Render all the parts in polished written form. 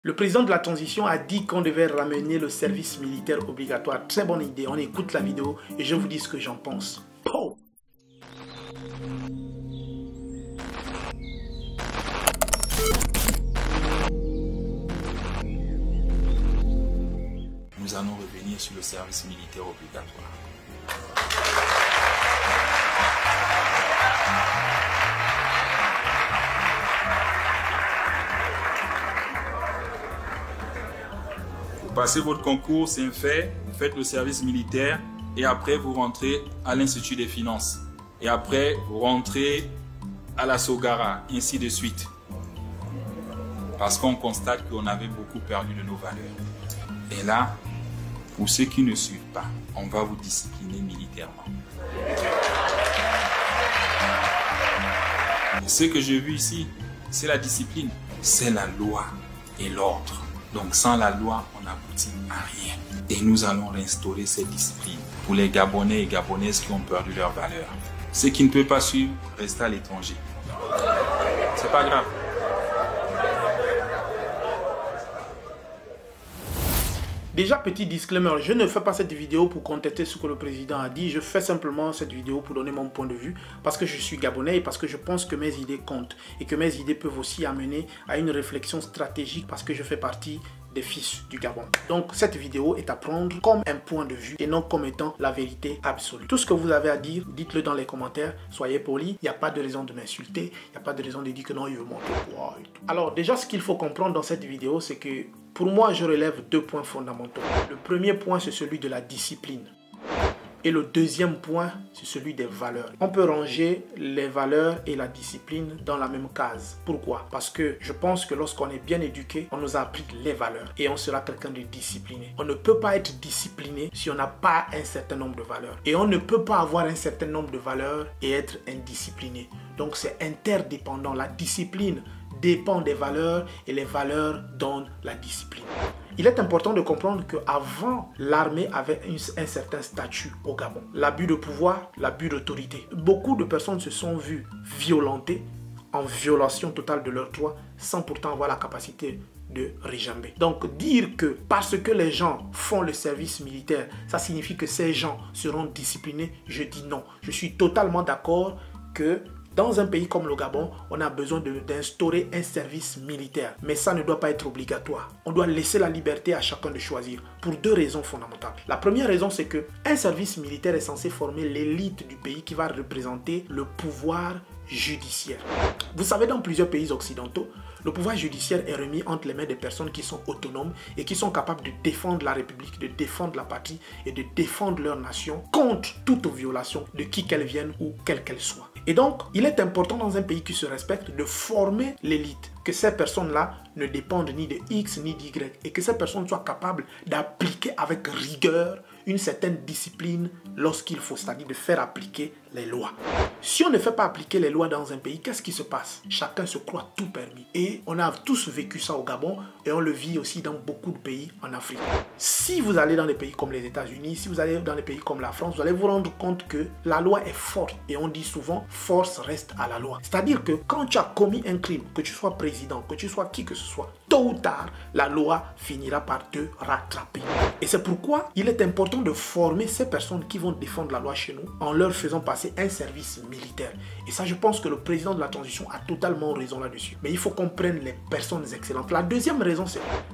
Le président de la transition a dit qu'on devait ramener le service militaire obligatoire. Très bonne idée. On écoute la vidéo et je vous dis ce que j'en pense. Oh. Nous allons revenir sur le service militaire obligatoire. Vous passez votre concours, c'est un fait, vous faites le service militaire et après vous rentrez à l'Institut des finances. Et après vous rentrez à la Sogara, ainsi de suite. Parce qu'on constate qu'on avait beaucoup perdu de nos valeurs. Et là, pour ceux qui ne suivent pas, on va vous discipliner militairement. Ce que j'ai vu ici, c'est la discipline, c'est la loi et l'ordre. Donc sans la loi, on n'aboutit à rien. Et nous allons réinstaurer cette discipline pour les Gabonais et Gabonaises qui ont perdu leurs valeurs. Ceux qui ne peuvent pas suivre, restent à l'étranger. C'est pas grave. Déjà, petit disclaimer, je ne fais pas cette vidéo pour contester ce que le président a dit. Je fais simplement cette vidéo pour donner mon point de vue parce que je suis Gabonais et parce que je pense que mes idées comptent et que mes idées peuvent aussi amener à une réflexion stratégique parce que je fais partie des fils du Gabon. Donc cette vidéo est à prendre comme un point de vue et non comme étant la vérité absolue. Tout ce que vous avez à dire, dites-le dans les commentaires, soyez polis, il n'y a pas de raison de m'insulter, il n'y a pas de raison de dire que non, il veut montrer quoi et tout. Alors déjà, ce qu'il faut comprendre dans cette vidéo, c'est que pour moi, je relève deux points fondamentaux. Le premier point, c'est celui de la discipline. Et le deuxième point, c'est celui des valeurs. On peut ranger les valeurs et la discipline dans la même case. Pourquoi? Parce que je pense que lorsqu'on est bien éduqué, on nous a appris les valeurs et on sera quelqu'un de discipliné. On ne peut pas être discipliné si on n'a pas un certain nombre de valeurs. Et on ne peut pas avoir un certain nombre de valeurs et être indiscipliné. Donc c'est interdépendant. La discipline dépend des valeurs et les valeurs donnent la discipline. Il est important de comprendre qu'avant, l'armée avait un certain statut au Gabon. L'abus de pouvoir, l'abus d'autorité. Beaucoup de personnes se sont vues violentées en violation totale de leurs droits sans pourtant avoir la capacité de réjamber. Donc dire que parce que les gens font le service militaire, ça signifie que ces gens seront disciplinés, je dis non. Je suis totalement d'accord que dans un pays comme le Gabon, on a besoin d'instaurer un service militaire. Mais ça ne doit pas être obligatoire. On doit laisser la liberté à chacun de choisir pour deux raisons fondamentales. La première raison, c'est qu'un service militaire est censé former l'élite du pays qui va représenter le pouvoir judiciaire. Vous savez, dans plusieurs pays occidentaux, le pouvoir judiciaire est remis entre les mains des personnes qui sont autonomes et qui sont capables de défendre la République, de défendre la patrie et de défendre leur nation contre toute violation de qui qu'elle vienne ou quelle qu'elle soit. Et donc, il est important dans un pays qui se respecte de former l'élite, que ces personnes-là ne dépendent ni de X ni d'Y et que ces personnes soient capables d'appliquer avec rigueur une certaine discipline lorsqu'il faut, c'est-à-dire de faire appliquer les lois. Si on ne fait pas appliquer les lois dans un pays, qu'est-ce qui se passe? Chacun se croit tout permis. Et on a tous vécu ça au Gabon et on le vit aussi dans beaucoup de pays en Afrique. Si vous allez dans des pays comme les États-Unis, si vous allez dans des pays comme la France, vous allez vous rendre compte que la loi est forte. Et on dit souvent, force reste à la loi. C'est-à-dire que quand tu as commis un crime, que tu sois président, que tu sois qui que ce soit, tôt ou tard, la loi finira par te rattraper. Et c'est pourquoi il est important de former ces personnes qui vont défendre la loi chez nous en leur faisant passer un service militaire. Et ça, je pense que le président de la transition a totalement raison là-dessus. Mais il faut qu'on prenne les personnes excellentes. La deuxième raison,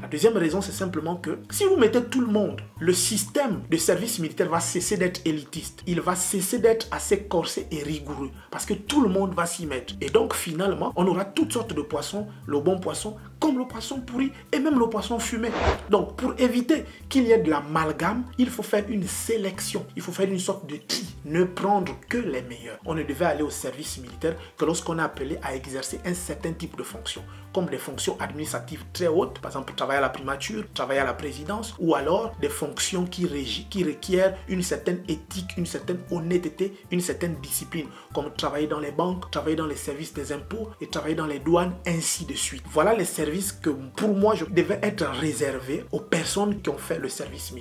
c'est simplement que si vous mettez tout le monde, le système de service militaire va cesser d'être élitiste. Il va cesser d'être assez corsé et rigoureux parce que tout le monde va s'y mettre. Et donc, finalement, on aura toutes sortes de poissons, le bon poisson, comme le poisson pourri et même le poisson fumé. Donc, pour éviter qu'il y ait de l'amalgame, il faut faire une sélection. Il faut faire une sorte de tri. Ne prendre que les meilleurs. On ne devait aller au service militaire que lorsqu'on est appelé à exercer un certain type de fonction, comme des fonctions administratives très hautes, par exemple travailler à la primature, travailler à la présidence, ou alors des fonctions qui requièrent une certaine éthique, une certaine honnêteté, une certaine discipline, comme travailler dans les banques, travailler dans les services des impôts et travailler dans les douanes, ainsi de suite. Voilà les services que pour moi, je devais être réservé aux personnes qui ont fait le service militaire.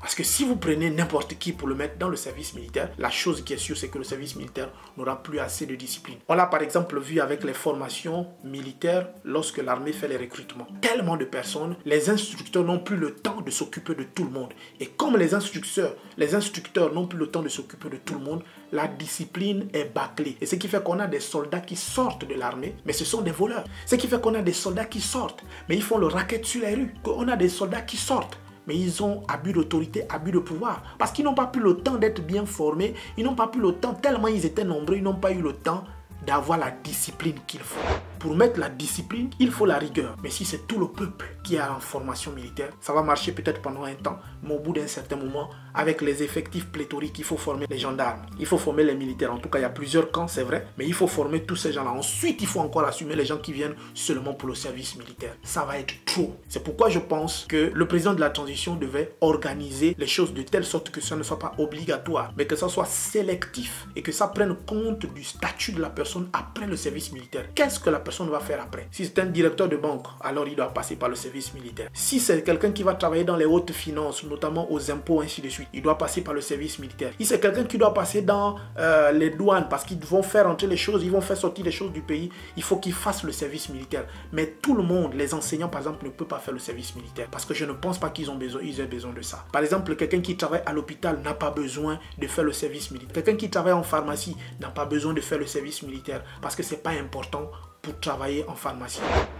Parce que si vous prenez n'importe qui pour le mettre dans le service militaire, la chose qui est sûre, c'est que le service militaire n'aura plus assez de discipline. On l'a par exemple vu avec les formations militaires lorsque l'armée fait les recrutements. Tellement de personnes, les instructeurs n'ont plus le temps de s'occuper de tout le monde. Et comme les instructeurs n'ont plus le temps de s'occuper de tout le monde, la discipline est bâclée. Et ce qui fait qu'on a des soldats qui sortent de l'armée, mais ce sont des voleurs. Ce qui fait qu'on a des soldats qui sortent, mais ils font le racket sur les rues. On a des soldats qui sortent, mais ils ont abus d'autorité, abus de pouvoir. Parce qu'ils n'ont pas plus le temps d'être bien formés, ils n'ont pas plus le temps, tellement ils étaient nombreux, ils n'ont pas eu le temps d'avoir la discipline qu'il faut. Pour mettre la discipline, il faut la rigueur. Mais si c'est tout le peuple qui est en formation militaire, ça va marcher peut-être pendant un temps, mais au bout d'un certain moment, avec les effectifs pléthoriques, il faut former les gendarmes, il faut former les militaires. En tout cas, il y a plusieurs camps, c'est vrai, mais il faut former tous ces gens-là. Ensuite, il faut encore assumer les gens qui viennent seulement pour le service militaire. Ça va être trop. C'est pourquoi je pense que le président de la transition devait organiser les choses de telle sorte que ça ne soit pas obligatoire, mais que ça soit sélectif et que ça prenne compte du statut de la personne après le service militaire. Qu'est-ce que la personne va faire après? Si c'est un directeur de banque, alors il doit passer par le service militaire. Si c'est quelqu'un qui va travailler dans les hautes finances, notamment aux impôts, ainsi de suite, il doit passer par le service militaire. Si c'est quelqu'un qui doit passer dans les douanes, parce qu'ils vont faire entrer les choses, ils vont faire sortir les choses du pays, il faut qu'il fasse le service militaire. Mais tout le monde, les enseignants par exemple, ne peut pas faire le service militaire, parce que je ne pense pas qu'ils aient besoin de ça. Par exemple, quelqu'un qui travaille à l'hôpital n'a pas besoin de faire le service militaire. Quelqu'un qui travaille en pharmacie n'a pas besoin de faire le service militaire, parce que c'est pas important pour travailler en pharmacie.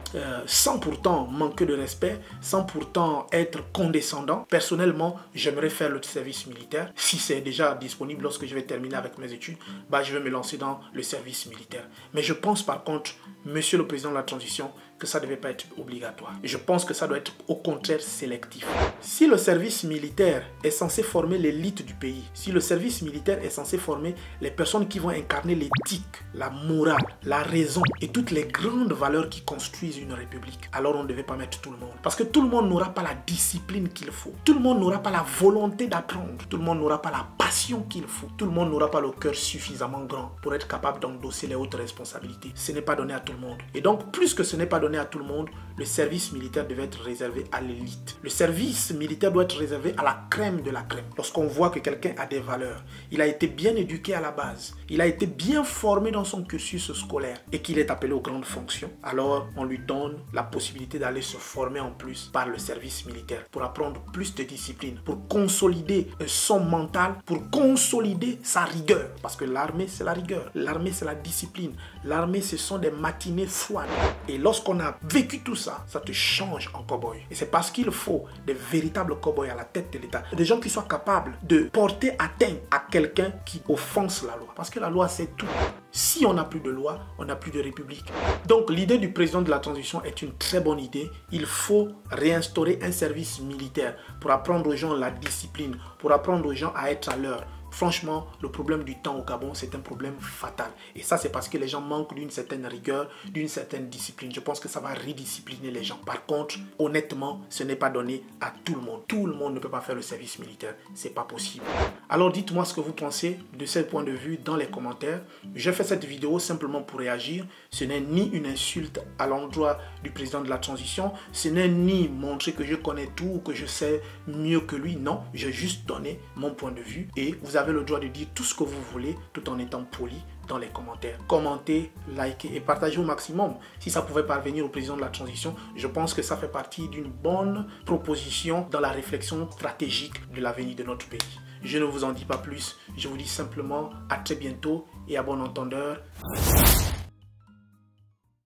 Sans pourtant manquer de respect, sans pourtant être condescendant, personnellement, j'aimerais faire le service militaire. Si c'est déjà disponible lorsque je vais terminer avec mes études, je vais me lancer dans le service militaire. Mais je pense par contre, monsieur le président de la transition, que ça ne devait pas être obligatoire. Et je pense que ça doit être au contraire sélectif. Si le service militaire est censé former l'élite du pays, si le service militaire est censé former les personnes qui vont incarner l'éthique, la morale, la raison et toutes les grandes valeurs qui construisent une république, alors on ne devait pas mettre tout le monde. Parce que tout le monde n'aura pas la discipline qu'il faut. Tout le monde n'aura pas la volonté d'apprendre. Tout le monde n'aura pas la passion qu'il faut. Tout le monde n'aura pas le cœur suffisamment grand pour être capable d'endosser les hautes responsabilités. Ce n'est pas donné à tout le monde. Et donc, plus que ce n'est pas donné à tout le monde, le service militaire devait être réservé à l'élite. Le service militaire doit être réservé à la crème de la crème. Lorsqu'on voit que quelqu'un a des valeurs, il a été bien éduqué à la base, il a été bien formé dans son cursus scolaire et qu'il est appelé aux grandes fonctions, alors on lui donne la possibilité d'aller se former en plus par le service militaire pour apprendre plus de discipline, pour consolider son mental, pour consolider sa rigueur. Parce que l'armée, c'est la rigueur. L'armée, c'est la discipline. L'armée, ce sont des matinées froides. Et lorsqu'on a vécu tout ça, ça te change en cow-boy. Et c'est parce qu'il faut des véritables cow-boys à la tête de l'État. Des gens qui soient capables de porter atteinte à quelqu'un qui offense la loi. Parce que la loi, c'est tout. Si on n'a plus de loi, on n'a plus de république. Donc l'idée du président de la transition est une très bonne idée. Il faut réinstaurer un service militaire pour apprendre aux gens la discipline, pour apprendre aux gens à être à l'heure. Franchement, le problème du temps au Gabon, c'est un problème fatal. Et ça, c'est parce que les gens manquent d'une certaine rigueur, d'une certaine discipline. Je pense que ça va rediscipliner les gens. Par contre, honnêtement, ce n'est pas donné à tout le monde. Tout le monde ne peut pas faire le service militaire. C'est pas possible. Alors, dites-moi ce que vous pensez de ce point de vue dans les commentaires. Je fais cette vidéo simplement pour réagir. Ce n'est ni une insulte à l'endroit du président de la transition. Ce n'est ni montrer que je connais tout ou que je sais mieux que lui. Non, j'ai juste donné mon point de vue. Et vous avez le droit de dire tout ce que vous voulez tout en étant poli dans les commentaires. Commentez, likez et partagez au maximum. Si ça pouvait parvenir au président de la transition, je pense que ça fait partie d'une bonne proposition dans la réflexion stratégique de l'avenir de notre pays. Je ne vous en dis pas plus. Je vous dis simplement à très bientôt et à bon entendeur.